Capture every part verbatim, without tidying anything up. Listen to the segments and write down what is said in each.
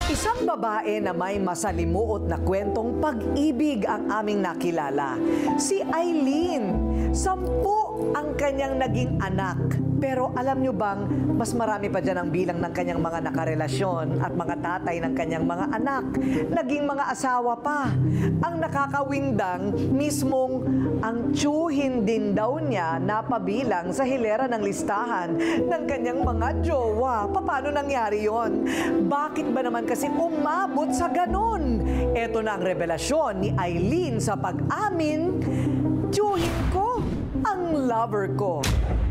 Isang babae na may masalimuot na kwentong pag-ibig ang aming nakilala. Si Aileen. Sampu ang kanyang naging anak. Pero alam nyo bang, mas marami pa dyan ang bilang ng kanyang mga nakarelasyon at mga tatay ng kanyang mga anak. Naging mga asawa pa. Ang nakakawindang, mismong ang tiyuhin din daw niya napabilang sa hilera ng listahan ng kanyang mga jowa. Paano nangyari yon? Bakit ba naman kasi umabot sa ganon? Ito na ang revelasyon ni Aileen sa pag-amin, tiyuhin ko ang lover ko.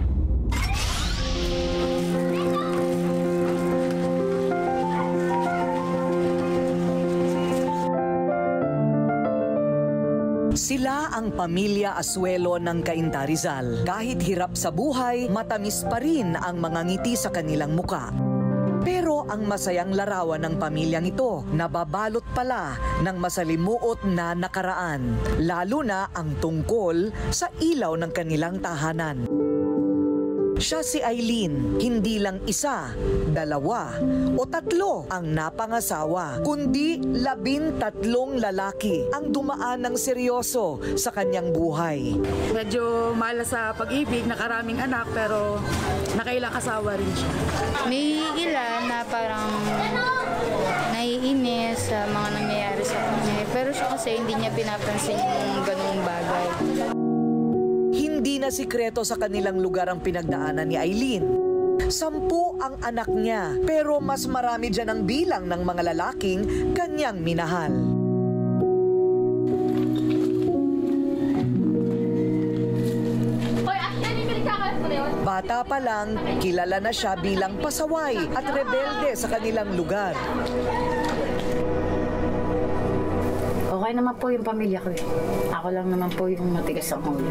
Sila ang pamilya Asuelo ng Cainta Rizal. Kahit hirap sa buhay, matamis pa rin ang mga ngiti sa kanilang muka. Pero ang masayang larawan ng pamilyang ito, nababalot pala ng masalimuot na nakaraan, lalo na ang tungkol sa ilaw ng kanilang tahanan. Siya si Aileen, hindi lang isa, dalawa o tatlo ang napangasawa, kundi labintatlong lalaki ang dumaan ng seryoso sa kanyang buhay. Medyo malas sa pag-ibig, nakaraming anak, pero nakailang asawa rin siya. May ilan na parang naiinis sa mga nangyayari sa kanya. Pero siya kasi hindi niya pinapansin yung ganung bagay. Hindi na sikreto sa kanilang lugar ang pinagdaanan ni Aileen. Sampu ang anak niya, pero mas marami dyan ang bilang ng mga lalaking kanyang minahal. Bata pa lang, kilala na siya bilang pasaway at rebelde sa kanilang lugar. Okay naman po yung pamilya ko eh. Ako lang naman po yung matigas ang ulo.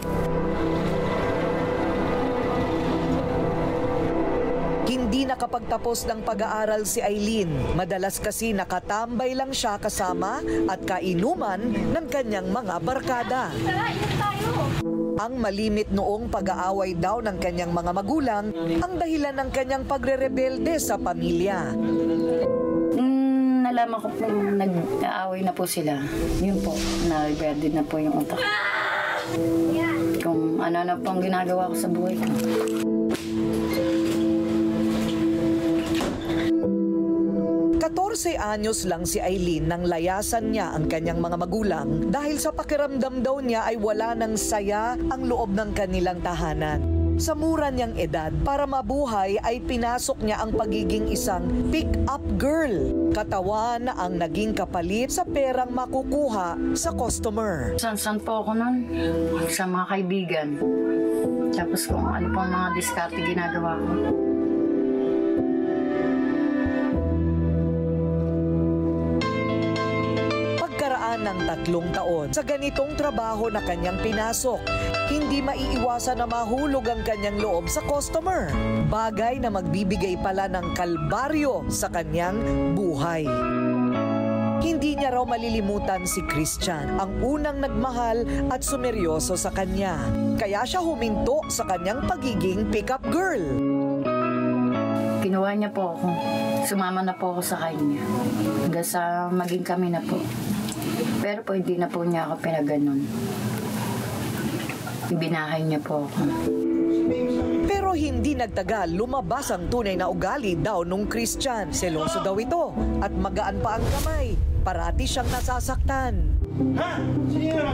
Hindi nakapagtapos ng pag-aaral si Aileen. Madalas kasi nakatambay lang siya kasama at kainuman ng kanyang mga barkada. Ang malimit noong pag-aaway daw ng kanyang mga magulang ang dahilan ng kanyang pagre-rebelde sa pamilya. Nalaman ko po nag-aaway na po sila. Yun po, na-rebelde na po yung utak. Kung ano na po ang ginagawa ko sa buhay ko. fourteen anyos lang si Aileen nang layasan niya ang kanyang mga magulang dahil sa pakiramdam daw niya ay wala ng saya ang loob ng kanilang tahanan. Sa mura niyang edad, para mabuhay ay pinasok niya ang pagiging isang pick-up girl. Katawan na ang naging kapalit sa perang makukuha sa customer. San-san po ako nun? Sa mga kaibigan. Tapos kung ano pong mga diskarte ginagawa ko. Ng tatlong taon sa ganitong trabaho na kanyang pinasok, hindi maiiwasan na mahulog ang kanyang loob sa customer. Bagay na magbibigay pala ng kalbaryo sa kanyang buhay. Hindi niya raw malilimutan si Christian, ang unang nagmahal at sumeryoso sa kanya. Kaya siya huminto sa kanyang pagiging pick-up girl. Kinuha niya po ako. Sumama na po ako sa kanya. Hanggang sa maging kami na po. Pero po hindi na po niya ako pinaganon. Ibinahay niya po ako. Pero hindi nagtagal, lumabas ang tunay na ugali daw nung Christian. Seloso daw ito at magaan pa ang kamay. Parati siyang nasasaktan. Ha? Sino naman?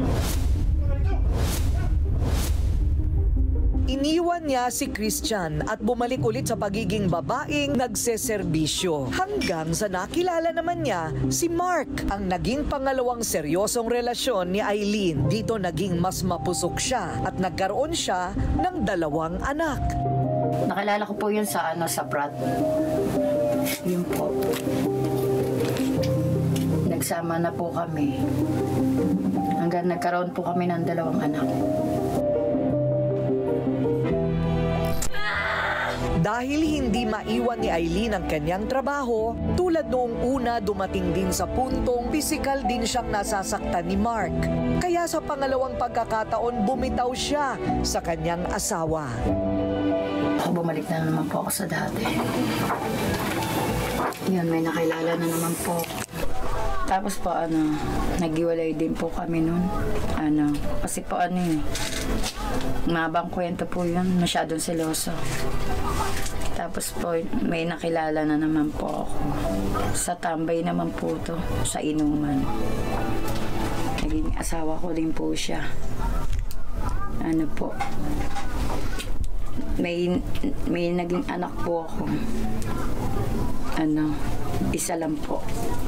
Iniwan niya si Christian at bumalik ulit sa pagiging babaeng nagseserbisyo. Hanggang sa nakilala naman niya si Mark, ang naging pangalawang seryosong relasyon ni Aileen. Dito naging mas mapusok siya at nagkaroon siya ng dalawang anak. Nakilala ko po yun sa ano sa Prat. Yun po. Nagsama na po kami. Hanggang nagkaroon po kami ng dalawang anak. Dahil hindi maiwan ni Aileen ang kanyang trabaho, tulad noong una dumating din sa puntong pisikal din siyang nasasaktan ni Mark. Kaya sa pangalawang pagkakataon bumitaw siya sa kanyang asawa. Bumalik na naman po ako sa dati. Yun, may nakilala na naman po. Tapos po, ano, naghiwalay din po kami nun. Ano, kasi po ano eh, mabang kwento po yun, masyadong seloso. Tapos po, may nakilala na naman po ako. Sa tambay naman po to, sa inuman. Naging asawa ko din po siya. Ano po, may, may naging anak po ako. Ano, isa lang po.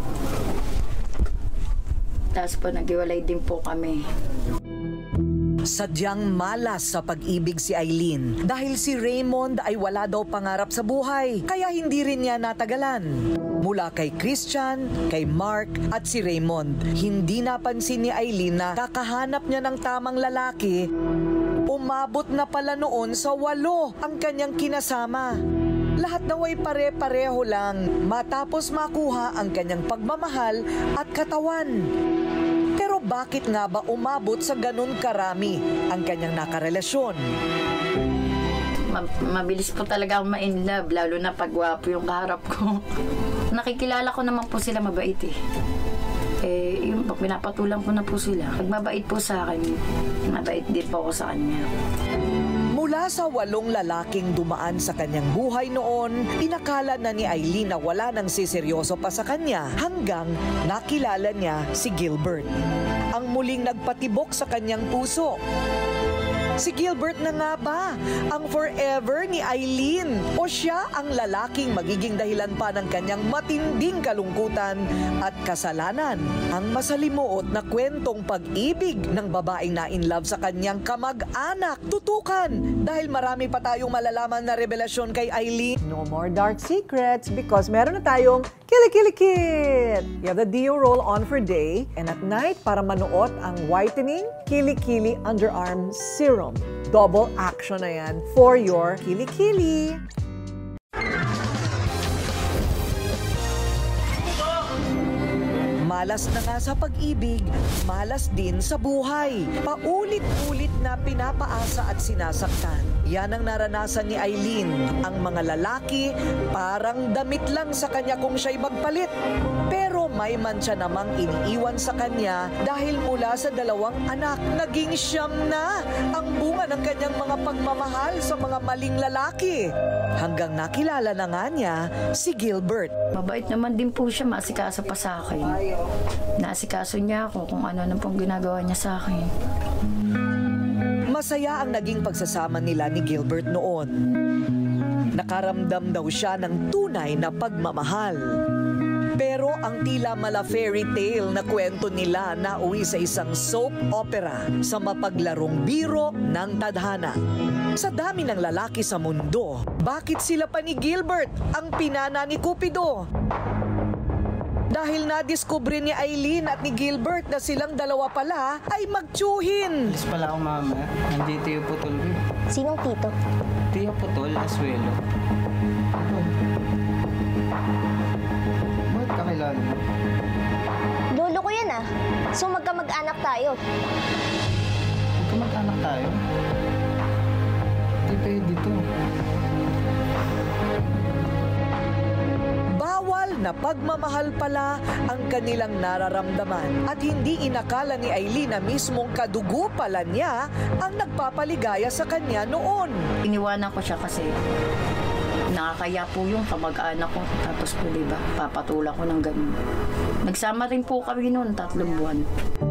Tapos po, naghiwalay din po kami. Sadyang malas sa pag-ibig si Eileen dahil si Raymond ay wala daw pangarap sa buhay, kaya hindi rin niya natagalan. Mula kay Christian, kay Mark at si Raymond, hindi napansin ni Eileen na kakahanap niya ng tamang lalaki. Umabot na pala noon sa walo ang kanyang kinasama. Lahat daw ay pare-pareho lang matapos makuha ang kanyang pagmamahal at katawan. Pero bakit nga ba umabot sa ganun karami ang kanyang nakarelasyon? Ma- mabilis po talaga akong ma-in love, lalo na pag gwapo yung kaharap ko. Nakikilala ko naman po sila, mabait eh. Eh, yung pinapatulang ko na po sila. Pag mabait po sa akin, mabait din po ako sa kanya. Mula sa walong lalaking dumaan sa kanyang buhay noon, inakala na ni Eileen na wala nang siseryoso pa sa kanya hanggang nakilala niya si Gilbert. Ang muling nagpatibok sa kanyang puso. Si Gilbert na nga ba ang forever ni Eileen o siya ang lalaking magiging dahilan pa ng kanyang matinding kalungkutan at kasalanan? Ang masalimuot na kwentong pag-ibig ng babaeng na in love sa kanyang kamag-anak. Tutukan dahil marami pa tayong malalaman na revelasyon kay Eileen. No more dark secrets because meron na tayong Kili-Kili-Kit! You have the Deo roll on for day and at night para manuot ang whitening Kili-Kili Underarm Serum. Double action na yan for your Kili-Kili. Malas na nga sa pag-ibig, malas din sa buhay. Paulit-ulit na pinapaasa at sinasaktan. Yan ang naranasan ni Eileen. Ang mga lalaki parang damit lang sa kanya kung siya'y magpalit. Pero may mantsa namang iniiwan sa kanya dahil mula sa dalawang anak, naging siyam na ang bunga ng kanyang mga pagmamahal sa mga maling lalaki. Hanggang nakilala na nga niya si Gilbert. Mabait naman din po siya, maasikaso pa sa akin. Naasikaso niya ako kung ano na pong ginagawa niya sa akin. Masaya ang naging pagsasama nila ni Gilbert noon. Nakaramdam daw siya ng tunay na pagmamahal. Pero ang tila mala fairy tale na kwento nila nauwi sa isang soap opera sa mapaglarong biro ng tadhana. Sa dami ng lalaki sa mundo, bakit sila pa ni Gilbert ang pinana ni Cupido? Dahil nadiskubre ni Eileen at ni Gilbert na silang dalawa pala ay magtsuhin. Alis pala ako, mama. Nandito yung putol ko. Sinong tito? Tiyo putol, Asuelo. Oh. Bakit kakilala mo? Lolo ko yan ah. So magkamag-anak tayo. Magkamag-anak tayo? Hindi pwede to. Bawal na pagmamahal pala ang kanilang nararamdaman at hindi inakala ni Eileen na mismong kadugo pala niya ang nagpapaligaya sa kanya noon. Iniwanan ko siya kasi nakakaya po yung kamag-anak ko. Tapos po, diba, papatula ko ng ganun. Nagsama rin po kami noon, tatlong buwan.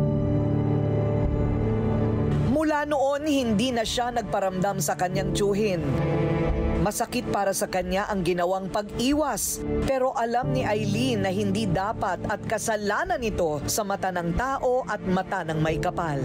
Mula noon, hindi na siya nagparamdam sa kanyang tsuhin. Masakit para sa kanya ang ginawang pag-iwas. Pero alam ni Eileen na hindi dapat at kasalanan ito sa mata ng tao at mata ng may kapal.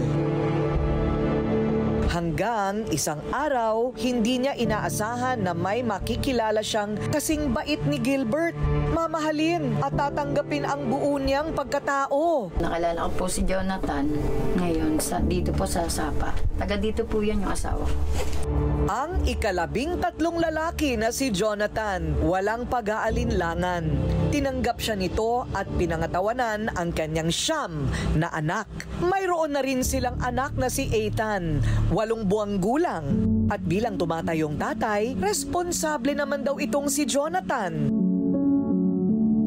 Hanggang isang araw, hindi niya inaasahan na may makikilala siyang kasing bait ni Gilbert. Mamahalin at tatanggapin ang buo niyang pagkatao. Nakalala ko po si Jonathan ngayon sa, dito po sa Sapa. Taga dito po yan yung asawa ko. Ang ikalabing tatlong lalaki na si Jonathan, walang pag-aalinlangan. Tinanggap siya nito at pinangatawanan ang kanyang siyam na anak. Mayroon na rin silang anak na si Ethan, walong buwang gulang. At bilang tumatayong tatay, responsable naman daw itong si Jonathan.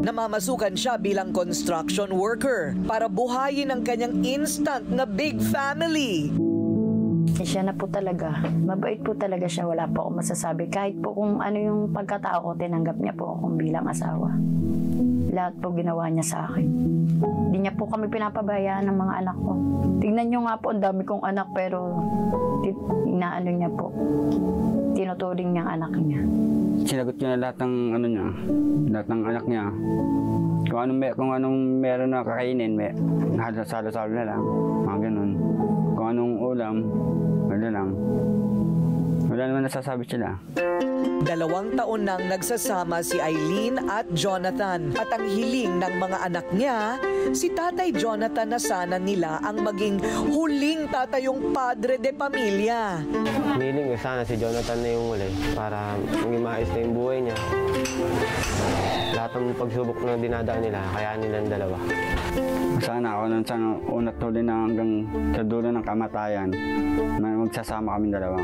Namamasukan siya bilang construction worker para buhayin ang kanyang instant na big family. Siya na po talaga. Mabait po talaga siya. Wala po akong masasabi. Kahit po kung ano yung pagkatao ko, tinanggap niya po akong bilang asawa. Lahat po ginawa niya sa akin. Hindi niya po kami pinapabayaan ng mga anak ko. Tingnan niyo nga po, ang dami kong anak pero inaano niya po. Tinuturing niyang anak niya. Sinagot niya na lahat ng ano niya, lahat ng anak niya. Kung anong, may, kung anong meron na kakainin, may salo-salo na lang. Mga ganun. Kung anong ulam, wala lang. Wala naman nasasabi sila. Dalawang taon nang nagsasama si Eileen at Jonathan. At ang hiling ng mga anak niya, si Tatay Jonathan na sana nila ang maging huling tatayong padre de pamilya. Hiling ko sana si Jonathan na yung huli para maging maayos na yung buhay niya. Lahat ng pagsubok na dinadaan nila, kaya nilang dalawa. Sana ako nang sana unat huli na hanggang sa dulo ng kamatayan na magsasama kami dalawa.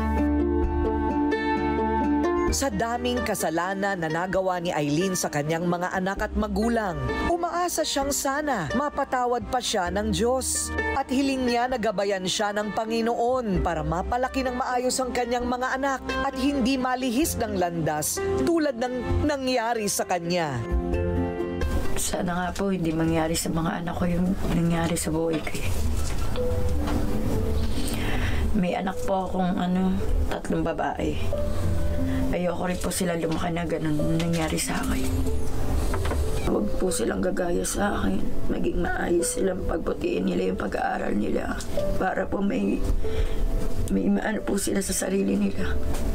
Sa daming kasalanan na nagawa ni Eileen sa kanyang mga anak at magulang, umaasa siyang sana mapatawad pa siya ng Diyos. At hiling niya na gabayan siya ng Panginoon para mapalaki ng maayos ang kanyang mga anak at hindi malihis ng landas tulad ng nangyari sa kanya. Sana nga po hindi mangyari sa mga anak ko yung nangyari sa buhay ko. May anak po akong ano, tatlong babae. Ayoko rin po sila lumaki na ganun nangyari sa akin. Huwag po silang gagaya sa akin. Maging maayos silang pagbutiin nila yung pag-aaral nila para po may, may maano po sila sa sarili nila.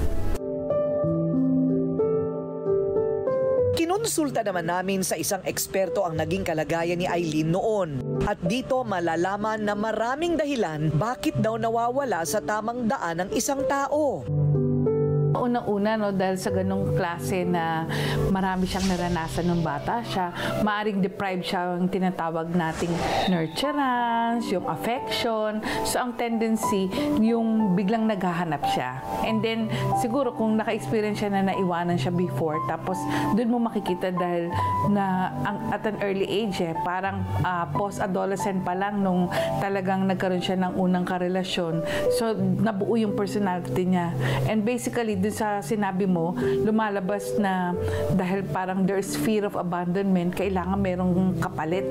Kinonsulta naman namin sa isang eksperto ang naging kalagayan ni Eileen noon. At dito malalaman na maraming dahilan bakit daw nawawala sa tamang daan ng isang tao. Unang-una, no, dahil sa ganong klase na marami siyang naranasan ng bata siya, maaring deprived siya ng tinatawag nating nurturance, yung affection. So, ang tendency, yung biglang naghahanap siya. And then, siguro kung naka-experience siya na naiwanan siya before, tapos doon mo makikita dahil na ang, at an early age, eh, parang uh, post-adolescent pa lang nung talagang nagkaroon siya ng unang karelasyon. So, nabuo yung personality niya. And basically, dun sa sinabi mo, lumalabas na dahil parang there's fear of abandonment, kailangan merong kapalit.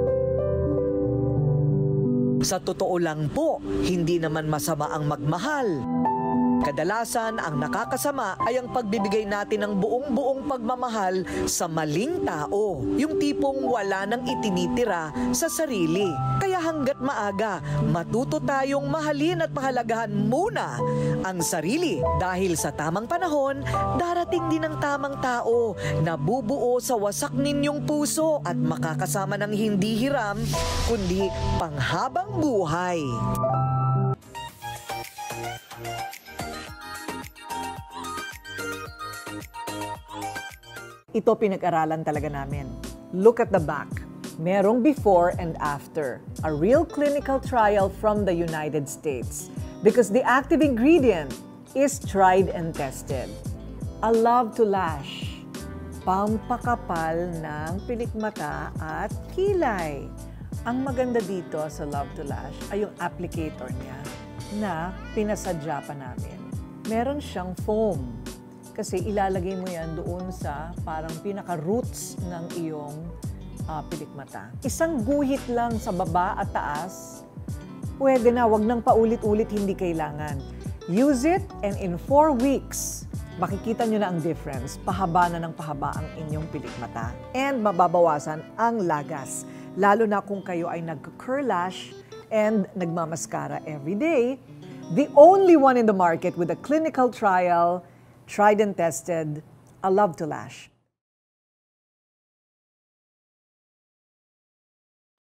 Sa totoo lang po, hindi naman masama ang magmahal. Kadalasan, ang nakakasama ay ang pagbibigay natin ng buong-buong pagmamahal sa maling tao. Yung tipong wala nang itinitira sa sarili. Kaya hanggat maaga, matuto tayong mahalin at pahalagahan muna ang sarili. Dahil sa tamang panahon, darating din ang tamang tao na bubuo sa wasak ninyong puso at makakasama ng hindi hiram, kundi panghabang buhay. Ito pinag-aralan talaga namin. Look at the back. Merong before and after. A real clinical trial from the United States. Because the active ingredient is tried and tested. A love to lash. Pampakapal ng pilikmata at kilay. Ang maganda dito sa Love to Lash ay yung applicator niya na pinasadya pa namin. Meron siyang foam. Kasi ilalagay mo yan doon sa parang pinaka-roots ng iyong uh, pilikmata. Isang guhit lang sa baba at taas, pwede na, wag nang paulit-ulit, hindi kailangan. Use it and in four weeks, makikita nyo na ang difference. Pahaba na ng pahaba ang inyong pilikmata. And mababawasan ang lagas. Lalo na kung kayo ay nag-curl lash and nagmamaskara every day. The only one in the market with a clinical trial, tried and tested, A Love to Lash.